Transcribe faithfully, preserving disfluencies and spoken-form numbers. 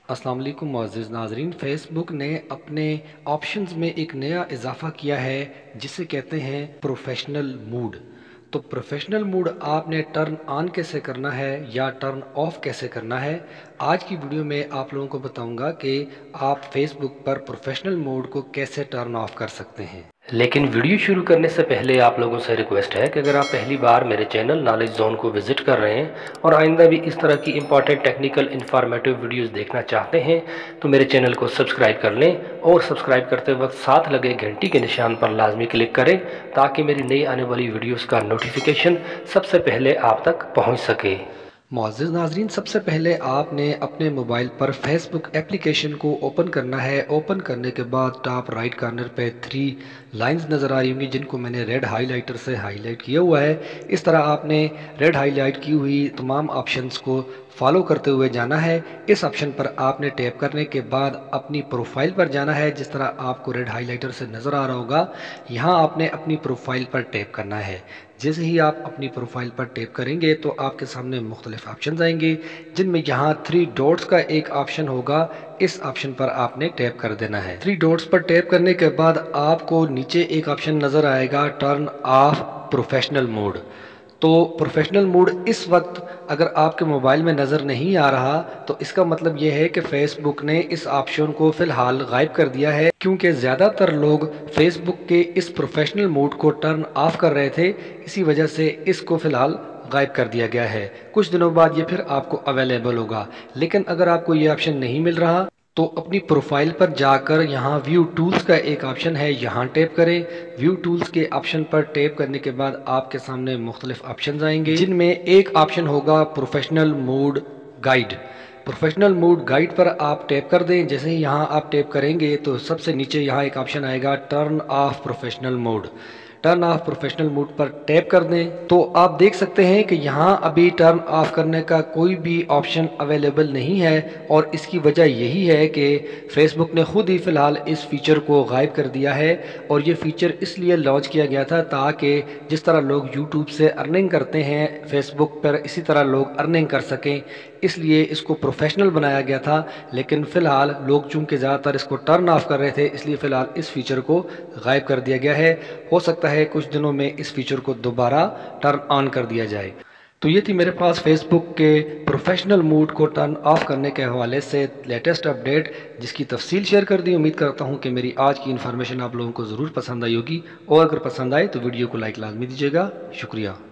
अस्सलाम वालेकुम मुअज़्ज़िज़ नाज़रीन। फ़ेसबुक ने अपने ऑप्शंस में एक नया इजाफ़ा किया है जिसे कहते हैं प्रोफेशनल मूड। तो प्रोफेशनल मूड आपने टर्न ऑन कैसे करना है या टर्न ऑफ कैसे करना है, आज की वीडियो में आप लोगों को बताऊंगा कि आप फेसबुक पर प्रोफेशनल मूड को कैसे टर्न ऑफ कर सकते हैं। लेकिन वीडियो शुरू करने से पहले आप लोगों से रिक्वेस्ट है कि अगर आप पहली बार मेरे चैनल नॉलेज जोन को विज़िट कर रहे हैं और आइंदा भी इस तरह की इंपॉर्टेंट टेक्निकल इन्फॉर्मेटिव वीडियोस देखना चाहते हैं तो मेरे चैनल को सब्सक्राइब कर लें और सब्सक्राइब करते वक्त साथ लगे घंटी के निशान पर लाजमी क्लिक करें ताकि मेरी नई आने वाली वीडियोस का नोटिफिकेशन सबसे पहले आप तक पहुँच सके। मुअज़्ज़िज़ नाज़रीन, सबसे पहले आपने अपने मोबाइल पर फेसबुक एप्लीकेशन को ओपन करना है। ओपन करने के बाद टॉप राइट कॉर्नर पे थ्री लाइंस नज़र आ रही होंगी जिनको मैंने रेड हाईलाइटर से हाईलाइट किया हुआ है। इस तरह आपने रेड हाईलाइट की हुई तमाम ऑप्शंस को फॉलो करते हुए जाना है। इस ऑप्शन पर आपने टैप करने के बाद अपनी प्रोफाइल पर जाना है। जिस तरह आपको रेड हाईलाइटर से नज़र आ रहा होगा, यहाँ आपने अपनी प्रोफाइल पर टैप करना है। जैसे ही आप अपनी प्रोफाइल पर टैप करेंगे तो आपके सामने मुख्तलिफ ऑप्शन आएंगे जिनमें यहाँ थ्री डॉट्स का एक ऑप्शन होगा। इस ऑप्शन पर आपने टैप कर देना है। थ्री डॉट्स पर टैप करने के बाद आपको नीचे एक ऑप्शन नज़र आएगा टर्न ऑफ प्रोफेशनल मोड। तो प्रोफेशनल मोड इस वक्त अगर आपके मोबाइल में नज़र नहीं आ रहा तो इसका मतलब यह है कि फेसबुक ने इस ऑप्शन को फ़िलहाल गायब कर दिया है, क्योंकि ज़्यादातर लोग फेसबुक के इस प्रोफेशनल मोड को टर्न ऑफ कर रहे थे। इसी वजह से इसको फ़िलहाल गायब कर दिया गया है। कुछ दिनों बाद ये फिर आपको अवेलेबल होगा। लेकिन अगर आपको ये ऑप्शन नहीं मिल रहा तो अपनी प्रोफाइल पर जाकर यहाँ व्यू टूल्स का एक ऑप्शन है, यहाँ टैप करें। व्यू टूल्स के ऑप्शन पर टैप करने के बाद आपके सामने मुख्तलिफ ऑप्शन आएंगे जिनमें एक ऑप्शन होगा professional mode guide. Professional mode guide पर आप टैप कर दें। जैसे ही यहाँ आप टैप करेंगे तो सबसे नीचे यहाँ एक ऑप्शन आएगा turn off professional mode. Turn off professional mode पर टैप कर दें तो आप देख सकते हैं कि यहाँ अभी टर्न ऑफ करने का कोई भी ऑप्शन अवेलेबल नहीं है, और इसकी वजह यही है कि फेसबुक ने खुद ही फ़िलहाल इस फीचर को गायब कर दिया है। और ये फ़ीचर इसलिए लॉन्च किया गया था ताकि जिस तरह लोग यूट्यूब से अर्निंग करते हैं फेसबुक पर, इसी तरह लोग अर्निंग कर सकें, इसलिए इसको प्रोफेशनल बनाया गया था। लेकिन फ़िलहाल लोग चूँकि ज़्यादातर इसको टर्न ऑफ कर रहे थे इसलिए फ़िलहाल इस फीचर को गायब कर दिया गया है। हो सकता है कुछ दिनों में इस फीचर को दोबारा टर्न ऑन कर दिया जाए। तो ये थी मेरे पास फेसबुक के प्रोफेशनल मूड को टर्न ऑफ करने के हवाले से लेटेस्ट अपडेट, जिसकी तफसील शेयर कर दी। उम्मीद करता हूँ कि मेरी आज की इन्फॉर्मेशन आप लोगों को ज़रूर पसंद आई होगी, और अगर पसंद आए तो वीडियो को लाइक लाजमी दीजिएगा। शुक्रिया।